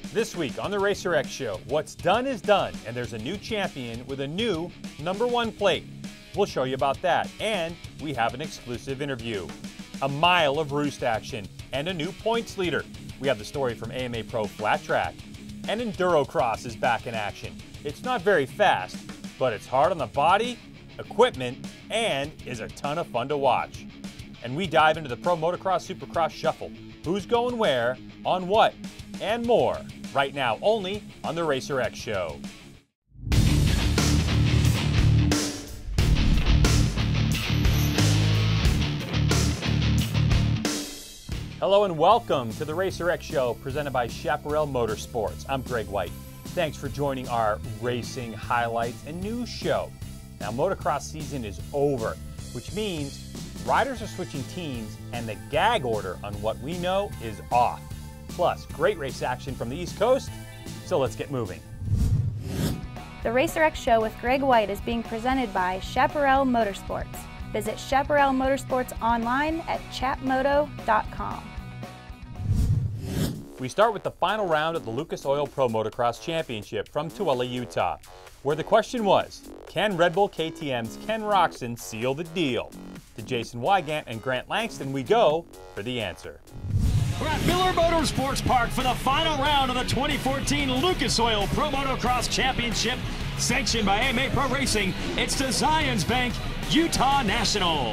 This week on the RacerX Show, what's done is done, and there's a new champion with a new #1 plate. We'll show you about that, and we have an exclusive interview. A mile of roost action, and a new points leader. We have the story from AMA Pro Flat Track. And Endurocross is back in action. It's not very fast, but it's hard on the body, equipment, and is a ton of fun to watch. And we dive into the Pro Motocross Supercross Shuffle. Who's going where, on what, and more. Right now, only on the RacerX Show. Hello and welcome to the RacerX Show presented by Chaparral Motorsports. I'm Greg White. Thanks for joining our racing highlights and news show. Now, motocross season is over, which means riders are switching teams and the gag order on what we know is off. Plus, great race action from the East Coast, so let's get moving. The RacerX Show with Greg White is being presented by Chaparral Motorsports. Visit Chaparral Motorsports online at chapmoto.com. We start with the final round of the Lucas Oil Pro Motocross Championship from Tooele, Utah, where the question was, can Red Bull KTM's Ken Roczen seal the deal? To Jason Wygant and Grant Langston we go for the answer. We're at Miller Motorsports Park for the final round of the 2014 Lucas Oil Pro Motocross Championship, sanctioned by AMA Pro Racing. It's the Zions Bank Utah National.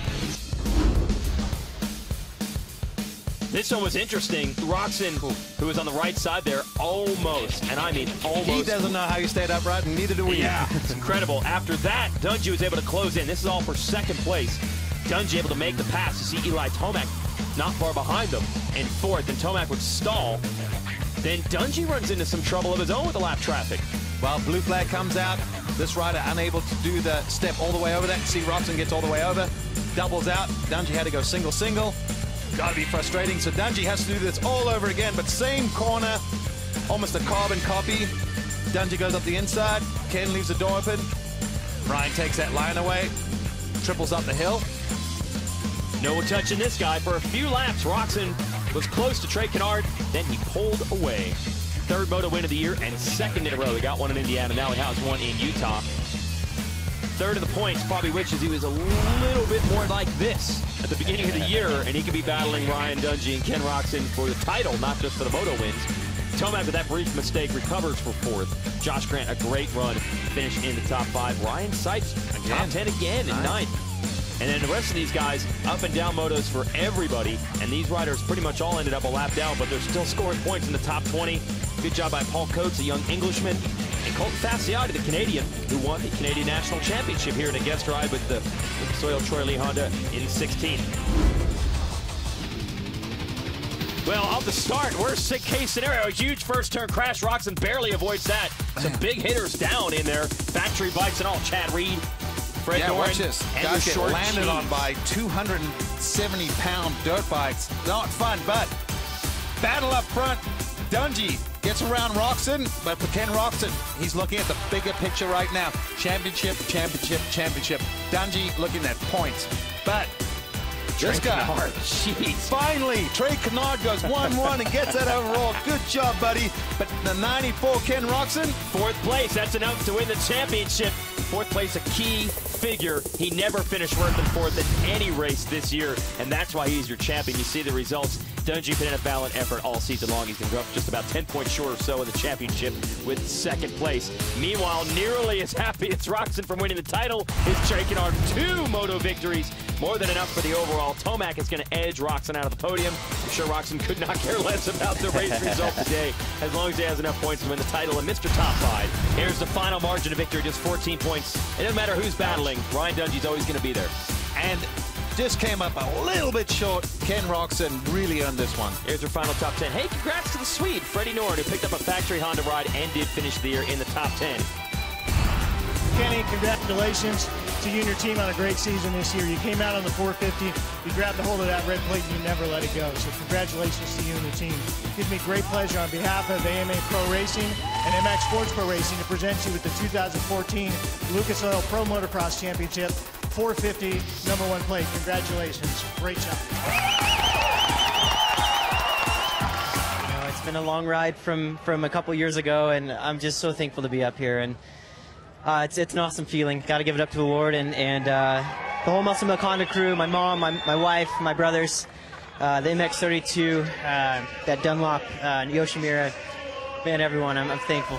This one was interesting. Roczen, who was on the right side there, almost, and I mean almost. He doesn't know how you stayed upright, and neither do we. Yeah, it's incredible. After that, Dungey was able to close in. This is all for second place. Dungey able to make the pass. You see Eli Tomac not far behind them in fourth, and Tomac would stall. Then Dungey runs into some trouble of his own with the lap traffic. Well, blue flag comes out. This rider unable to do the step all the way over that. See, Roczen gets all the way over, doubles out. Dungey had to go single. Gotta be frustrating. So Dungey has to do this all over again, but same corner, almost a carbon copy. Dungey goes up the inside. Ken leaves the door open. Ryan takes that line away, triples up the hill. No touching this guy for a few laps. Roczen was close to Trey Kennard, then he pulled away. Third moto win of the year and second in a row. He got one in Indiana, now he has one in Utah. Third of the points probably wishes he was a little bit more like this at the beginning of the year, and he could be battling Ryan Dungey and Ken Roczen for the title, not just for the moto wins. Tomac, with that brief mistake, recovers for fourth. Josh Grant, a great run, finished in the top 5. Ryan Seitz, top 10 again in ninth. And then the rest of these guys, up and down motos for everybody. And these riders pretty much all ended up a lap down, but they're still scoring points in the top 20. Good job by Paul Coates, a young Englishman. And Colton Fasciotti, the Canadian, who won the Canadian National Championship here in a guest ride with the Lucas Oil Troy Lee Honda in 16. Well, off the start, worst case scenario, a huge first turn crash. Roczen barely avoids that. Some big hitters down in there. Factory bikes and all. Chad Reed, Fred Doran, watch this. and Guys the get short landed cheese. on by 270-pound dirt bikes. Not fun, but battle up front. Dungey gets around Roczen, but for Ken Roczen, he's looking at the bigger picture right now. Championship. Dungey looking at points, but this guy, finally, Trey Kennard goes 1-1 and gets that overall. Good job, buddy. But the 94 Ken Roczen, fourth place, that's enough to win the championship. Fourth place, a key figure. He never finished worse than fourth in any race this year, and that's why he's your champion. You see the results. Dungey put in a valiant effort all season long. He's been just about 10 points short or so of the championship with second place. Meanwhile, nearly as happy as Roczen from winning the title is Trey Kennard. 2 moto victories, more than enough for the overall. Tomac is going to edge Roczen out of the podium. I'm sure Roczen could not care less about the race result today, as long as he has enough points to win the title. And Mr. Top 5, here's the final margin of victory, just 14 points. It doesn't matter who's battling, Ryan Dungey's always going to be there. and just came up a little bit short. Ken Roczen really earned this one. Here's our final top 10. Hey, congrats to the Swede, Freddie Nord, who picked up a factory Honda ride and did finish the year in the top 10. Kenny, congratulations to you and your team on a great season this year. You came out on the 450, you grabbed a hold of that red plate, and you never let it go. So congratulations to you and the team. It gives me great pleasure on behalf of AMA Pro Racing and MX Sports Pro Racing to present you with the 2014 Lucas Oil Pro Motocross Championship 450 #1 plate. Congratulations. Great job. You know, it's It's been a long ride from a couple years ago, and I'm just so thankful to be up here. And it's an awesome feeling. Got to give it up to the Lord and the whole Muscle Milk Honda crew, my mom, my wife, my brothers, the MX-32, that Dunlop, Yoshimura, man, everyone. I'm thankful.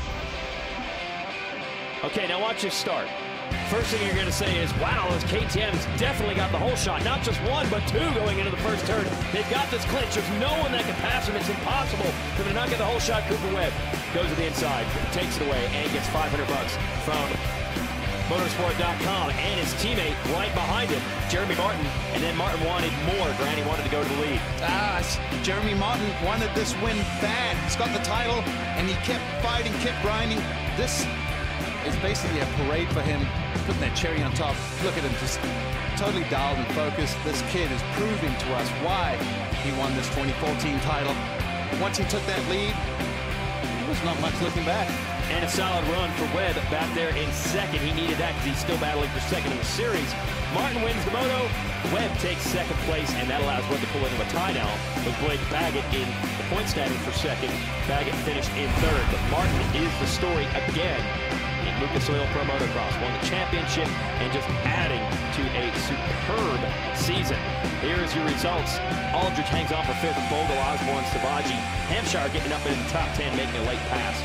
Okay, now watch this start. First thing you're going to say is, wow, those KTM's definitely got the whole shot. Not just one, but two going into the first turn. They've got this clinch. There's no one that can pass them. It's impossible for them to not get the whole shot. Cooper Webb goes to the inside, takes it away, and gets $500 from motorsport.com and his teammate right behind him, Jeremy Martin. And then Martin wanted more. Granny wanted to go to the lead. Jeremy Martin wanted this win bad. He's got the title, and he kept fighting, kept grinding. This is basically a parade for him, putting that cherry on top. Look at him, just totally dialed and focused. This kid is proving to us why he won this 2014 title. Once he took that lead, there was not much looking back. And a solid run for Webb back there in second. He needed that because he's still battling for second in the series. Martin wins the moto. Webb takes second place, and that allows Webb to pull into a tie now with Blake Baggett in the point standing for second. Baggett finished in third, but Martin is the story again. Lucas Oil Pro Motocross won the championship and just adding to a superb season. Here's your results. Aldridge hangs on for fifth. Bogle, Osborne, Savaji, Hampshire getting up in the top 10, making a late pass.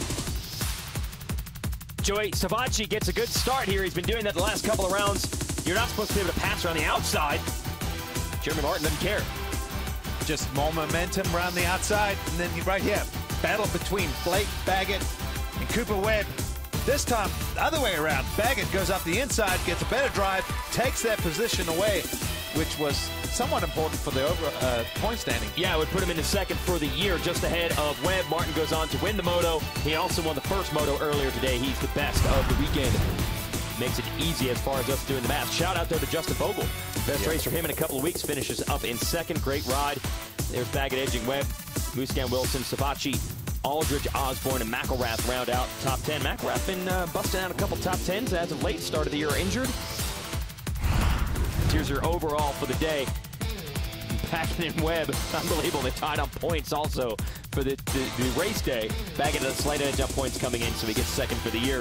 Joey, Savaji gets a good start here. He's been doing that the last couple of rounds. You're not supposed to be able to pass around the outside. Jeremy Martin doesn't care. Just more momentum around the outside, and then right here, battle between Blake Baggett and Cooper Webb. This time, the other way around. Baggett goes up the inside, gets a better drive, takes that position away, which was somewhat important for the point standing. Yeah, it would put him into second for the year, just ahead of Webb. Martin goes on to win the moto. He also won the first moto earlier today. He's the best of the weekend. Makes it easy as far as us doing the math. Shout out there to Justin Bogle. Best race for him in a couple of weeks. Finishes up in second. Great ride. There's Baggett edging Webb, Musquin, Wilson, Savachi, Aldridge, Osborne, and McElrath round out top 10. McElrath been busting out a couple top 10s as of late. Start of the year injured. Here's your overall for the day. Baggett and Webb, unbelievable. They tied on points also for the race day. Baggett at a slight edge on points coming in, so he gets second for the year.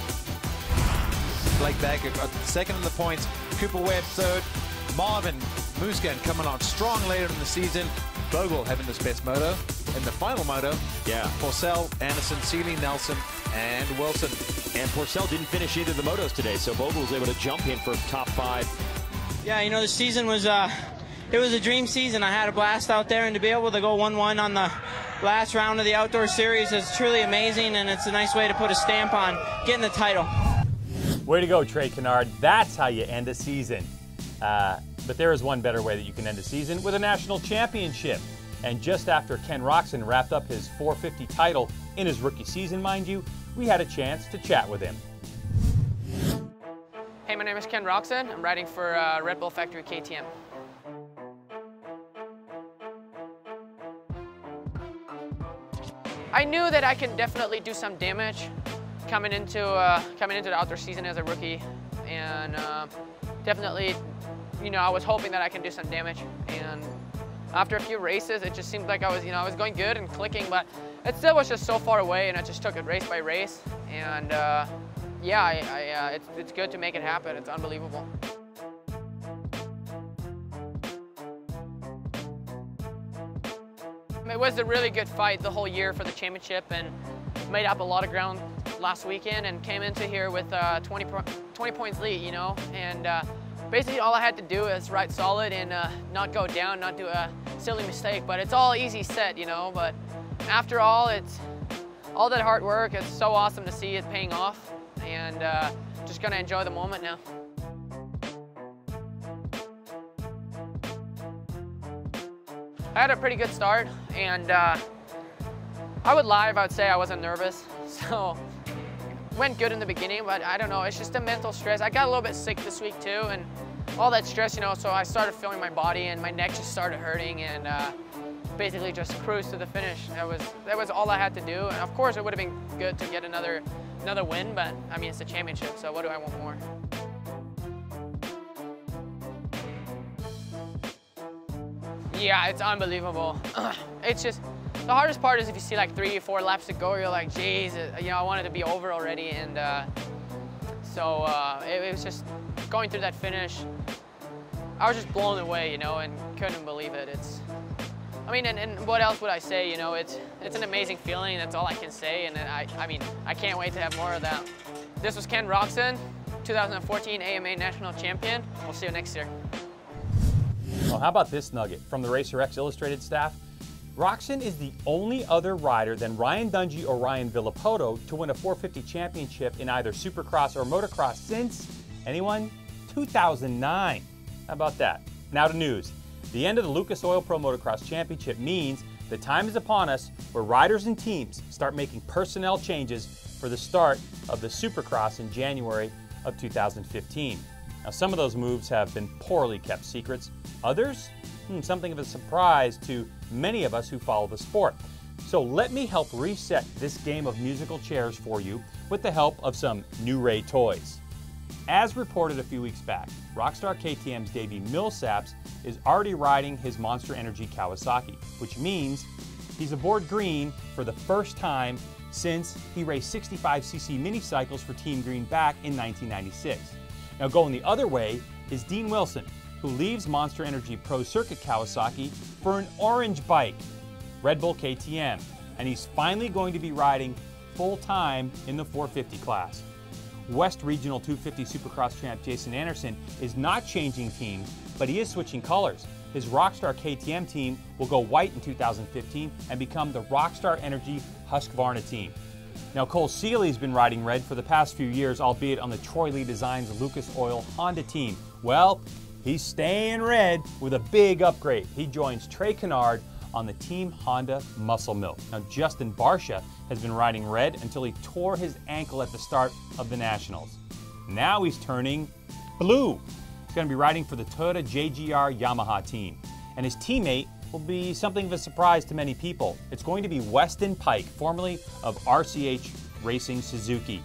Blake Baggett second in the points. Cooper Webb third. Marvin Musquin coming on strong later in the season. Bogle having his best moto. In the final moto, Porcel, Anderson, Seeley, Nelson, and Wilson. And Porcel didn't finish either of the motos today, so Bogle was able to jump in for top 5. Yeah, you know, the season was it was a dream season. I had a blast out there, and to be able to go 1-1 on the last round of the outdoor series is truly amazing, and it's a nice way to put a stamp on getting the title. Way to go, Trey Kennard. That's how you end a season. But there is one better way that you can end a season, with a national championship. And just after Ken Roczen wrapped up his 450 title in his rookie season, mind you, we had a chance to chat with him. Hey, my name is Ken Roczen. I'm riding for Red Bull Factory KTM. I knew that I could definitely do some damage coming into the outdoor season as a rookie, and definitely, you know, I was hoping that I can do some damage. And after a few races, it just seemed like I was going good and clicking, but it still was just so far away, and I just took it race by race. And yeah, it's good to make it happen. It's unbelievable. It was a really good fight the whole year for the championship, and made up a lot of ground last weekend, and came into here with 20 points lead, you know. And basically all I had to do is ride solid and not go down, not do a silly mistake. But it's all easy set, you know. But after all, it's all that hard work. It's so awesome to see it paying off, and just gonna enjoy the moment now. I had a pretty good start, and I would lie if I would say I wasn't nervous. So went good in the beginning, but I don't know, it's just a mental stress. I got a little bit sick this week too, and all that stress, you know, so I started feeling my body, and my neck just started hurting, and basically just cruised to the finish. That was all I had to do. And of course, it would have been good to get another win, but I mean, it's a championship, so what do I want more? Yeah, it's unbelievable. It's just, The hardest part is if you see like 3 or 4 laps to go, you're like, geez, you know, I wanted to be over already. And so it was just going through that finish. I was just blown away, you know, and couldn't believe it. I mean, and what else would I say? You know, it's an amazing feeling. That's all I can say. And I mean, I can't wait to have more of that. This was Ken Roczen, 2014 AMA National Champion. We'll see you next year. Well, how about this nugget from the RacerX Illustrated staff? Roczen is the only other rider than Ryan Dungey or Ryan Villopoto to win a 450 championship in either Supercross or Motocross since, anyone? 2009. How about that? Now to news. The end of the Lucas Oil Pro Motocross Championship means the time is upon us where riders and teams start making personnel changes for the start of the Supercross in January of 2015. Now, some of those moves have been poorly kept secrets. Others, something of a surprise to many of us who follow the sport. So let me help reset this game of musical chairs for you with the help of some new Ray toys. As reported a few weeks back, Rockstar KTM's Davey Millsaps is already riding his Monster Energy Kawasaki, which means he's aboard green for the first time since he raced 65cc mini cycles for Team Green back in 1996. Now going the other way is Dean Wilson, who leaves Monster Energy Pro Circuit Kawasaki for an orange bike, Red Bull KTM, and he's finally going to be riding full-time in the 450 class. West Regional 250 Supercross champ Jason Anderson is not changing teams, but he is switching colors. His Rockstar KTM team will go white in 2015 and become the Rockstar Energy Husqvarna team. Now, Cole Seeley's been riding red for the past few years, albeit on the Troy Lee Designs Lucas Oil Honda team. Well, he's staying red with a big upgrade. He joins Trey Kennard on the Team Honda Muscle Milk. Now, Justin Barsha has been riding red until he tore his ankle at the start of the Nationals. Now he's turning blue. He's going to be riding for the Toyota JGR Yamaha team. And his teammate will be something of a surprise to many people. It's going to be Weston Pike, formerly of RCH Racing Suzuki.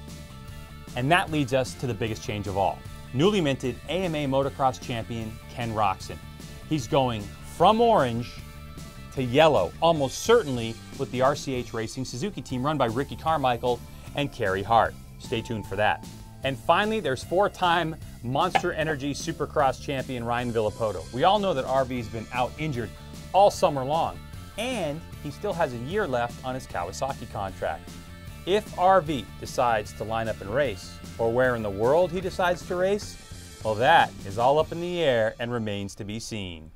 And that leads us to the biggest change of all. Newly minted AMA Motocross champion Ken Roczen. He's going from orange to yellow, almost certainly with the RCH Racing Suzuki team run by Ricky Carmichael and Carey Hart. Stay tuned for that. And finally, there's 4-time Monster Energy Supercross champion Ryan Villopoto. We all know that RV's been out injured all summer long, and he still has a year left on his Kawasaki contract. If RV decides to line up and race, or where in the world he decides to race, well, that is all up in the air and remains to be seen.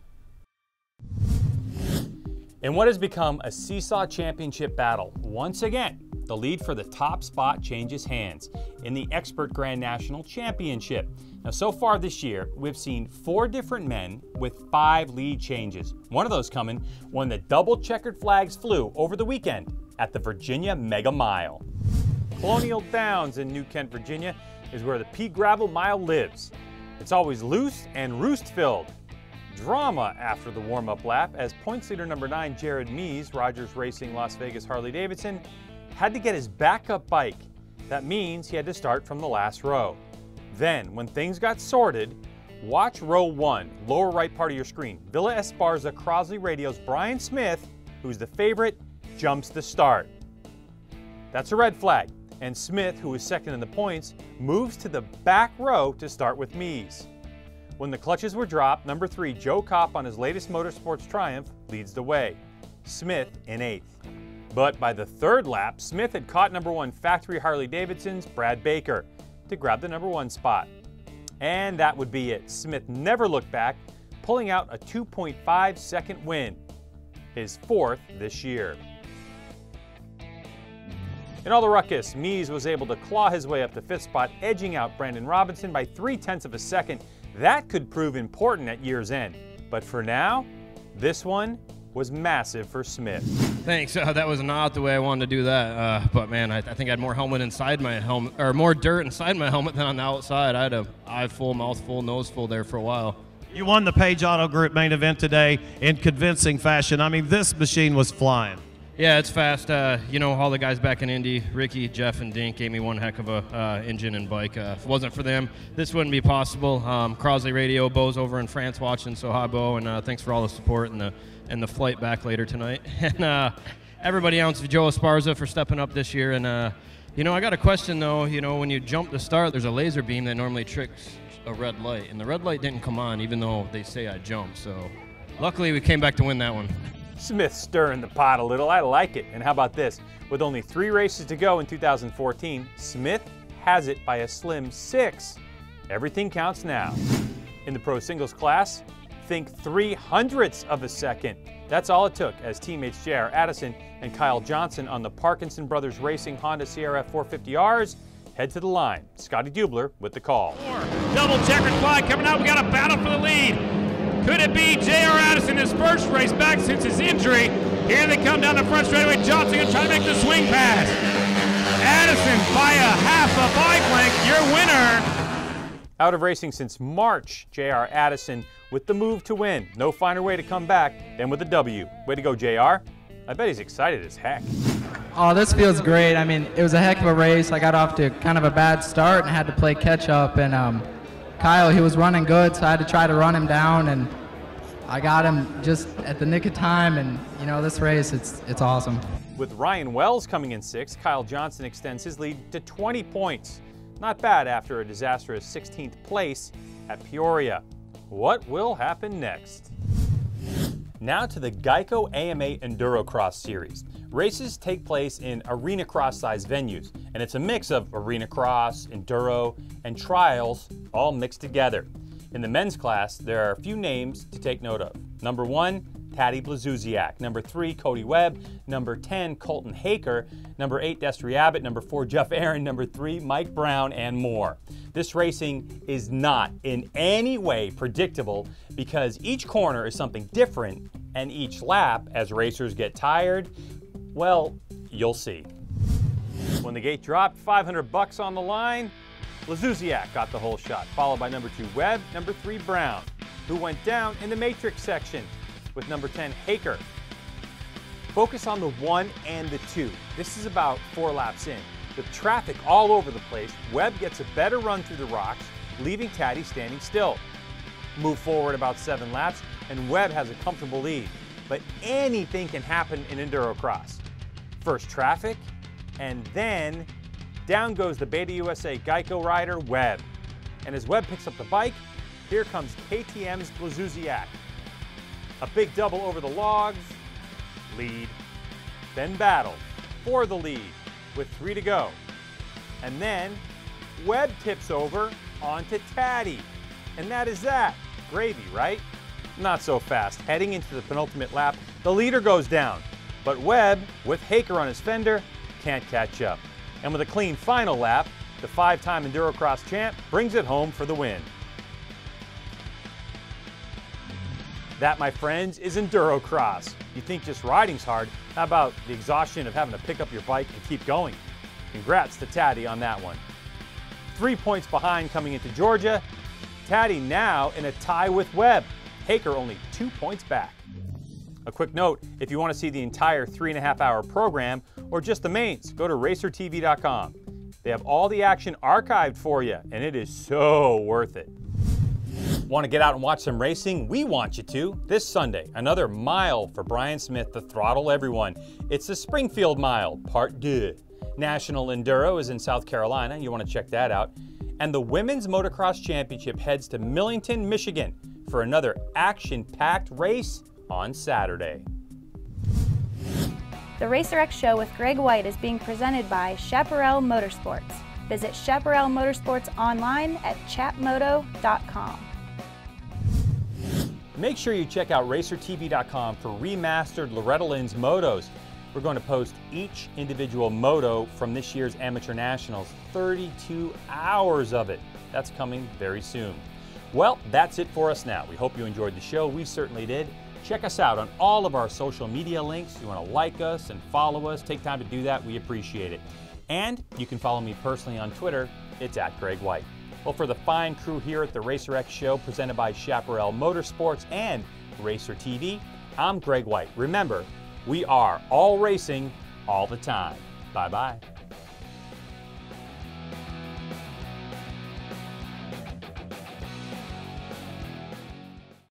In what has become a seesaw championship battle, once again, the lead for the top spot changes hands in the Expert Grand National Championship. Now, so far this year, we've seen 4 different men with 5 lead changes. One of those coming when the double checkered flags flew over the weekend at the Virginia Mega Mile. Colonial Downs in New Kent, Virginia is where the Pea Gravel Mile lives. It's always loose and roost-filled. Drama after the warm-up lap as points leader number 9 Jared Mees, Rogers Racing Las Vegas Harley-Davidson, had to get his backup bike. That means he had to start from the last row. Then, when things got sorted, watch row 1, lower right part of your screen. Villa Esparza Crosley Radio's Brian Smith, who's the favorite, jumps the start. That's a red flag, and Smith, who is second in the points, moves to the back row to start with Mees. When the clutches were dropped, number 3 Joe Kopp on his latest motorsports triumph leads the way. Smith in 8th. But by the 3rd lap, Smith had caught number 1 Factory Harley-Davidson's Brad Baker to grab the number 1 spot. And that would be it. Smith never looked back, pulling out a 2.5 second win, his 4th this year. In all the ruckus, Mees was able to claw his way up to 5th spot, edging out Brandon Robinson by 0.3 of a second. That could prove important at year's end. But for now, this one was massive for Smith. Thanks. That was not the way I wanted to do that. But man, I think I had more helmet inside my helmet, or more dirt inside my helmet than on the outside. I had a eye full, mouth full, nose full there for a while. You won the Page Auto Group main event today in convincing fashion. I mean, this machine was flying. Yeah, it's fast. You know, all the guys back in Indy, Ricky, Jeff, and Dink gave me one heck of a engine and bike. If it wasn't for them, this wouldn't be possible. Crosley Radio, Bo's over in France watching, so hi, Bo, and thanks for all the support and the flight back later tonight. And everybody else, Joe Esparza, for stepping up this year. And, you know, I got a question, though. You know, when you jump to start, there's a laser beam that normally tricks a red light. And the red light didn't come on, even though they say I jumped. So luckily, we came back to win that one. Smith stirring the pot a little. I like it. And how about this? With only 3 races to go in 2014, Smith has it by a slim 6. Everything counts now. In the pro singles class, think 0.03 of a second. That's all it took as teammates J.R. Addison and Kyle Johnson on the Parkinson Brothers Racing Honda CRF 450Rs head to the line. Scotty Dubler with the call. Double checkered flag coming out. We got a battle for the lead. Could it be J.R. Addison, his first race back since his injury? Here they come down the front straightaway. Johnson going to try to make the swing pass. Addison by a half a bike length, your winner. Out of racing since March, J.R. Addison with the move to win. No finer way to come back than with a W. Way to go, J.R. I bet he's excited as heck. Oh, this feels great. I mean, it was a heck of a race. I got off to kind of a bad start and had to play catch up. And Kyle, he was running good, so I had to try to run him down. And I got him just at the nick of time. And, you know, this race, it's awesome. With Ryan Wells coming in 6th, Kyle Johnson extends his lead to 20 points. Not bad after a disastrous 16th place at Peoria. What will happen next? Now to the Geico AMA Endurocross Series. Races take place in arena cross-sized venues, and it's a mix of arena cross, enduro, and trials all mixed together. In the men's class, there are a few names to take note of. Number 1, Taddy Blazusiak. Number 3, Cody Webb. Number 10, Colton Haker. Number 8, Destry Abbott. Number 4, Jeff Aaron. Number 3, Mike Brown, and more. This racing is not in any way predictable because each corner is something different, and each lap, as racers get tired, well, you'll see. When the gate dropped, $500 on the line, Blazusiak got the whole shot, followed by number 2, Webb, number 3, Brown, who went down in the matrix section with number 10, Haker. Focus on the 1 and the 2. This is about 4 laps in. With traffic all over the place, Webb gets a better run through the rocks, leaving Taddy standing still. Move forward about 7 laps, and Webb has a comfortable lead. But anything can happen in Endurocross. First traffic, and then down goes the Beta USA Geico rider, Webb. And as Webb picks up the bike, here comes KTM's Blazusiak. A big double over the logs, lead, then battle for the lead with 3 to go. And then Webb tips over onto Taddy. And that is that. Gravy, right? Not so fast. Heading into the penultimate lap, the leader goes down. But Webb, with Haker on his fender, can't catch up. And with a clean final lap, the 5-time Endurocross champ brings it home for the win. That, my friends, is Endurocross. You think just riding's hard? How about the exhaustion of having to pick up your bike and keep going? Congrats to Taddy on that one. 3 points behind coming into Georgia. Taddy now in a tie with Webb. Haker only 2 points back. A quick note, if you want to see the entire 3.5-hour program or just the mains, go to RacerTV.com. They have all the action archived for you, and it is so worth it. Want to get out and watch some racing? We want you to. This Sunday, another mile for Brian Smith to throttle everyone. It's the Springfield Mile, Part 2. National Enduro is in South Carolina. You want to check that out. And the Women's Motocross Championship heads to Millington, Michigan for another action-packed race on Saturday. The RacerX Show with Greg White is being presented by Chaparral Motorsports. Visit Chaparral Motorsports online at chatmoto.com. Make sure you check out RacerTV.com for remastered Loretta Lynn's motos. We're going to post each individual moto from this year's Amateur Nationals, 32 hours of it. That's coming very soon. Well, that's it for us now. We hope you enjoyed the show. We certainly did. Check us out on all of our social media links. You want to like us and follow us, take time to do that. We appreciate it. And you can follow me personally on Twitter. It's @GregWhite. Well, for the fine crew here at the RacerX Show presented by Chaparral Motorsports and Racer TV, I'm Greg White. Remember, we are all racing all the time. Bye-bye.